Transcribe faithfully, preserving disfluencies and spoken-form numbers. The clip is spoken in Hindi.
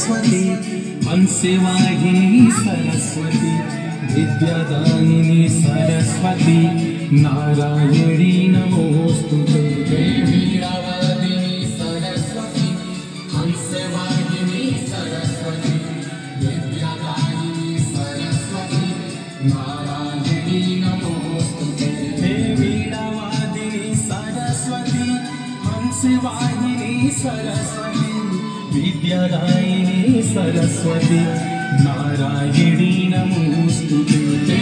सरस्वती हंसवाहिनी सरस्वती विद्यादायिनी सरस्वती नारायणी नमोस्तुते। वीणावादिनी सरस्वती हंसवाहिनी सरस्वती विद्यादायिनी सरस्वती नारायणी नमोस्तुते। वीणावादिनी सरस्वती हंसवाहिनी सरस्वती विद्यादायिनी सरस्वती नारायणी नमोस्तुते।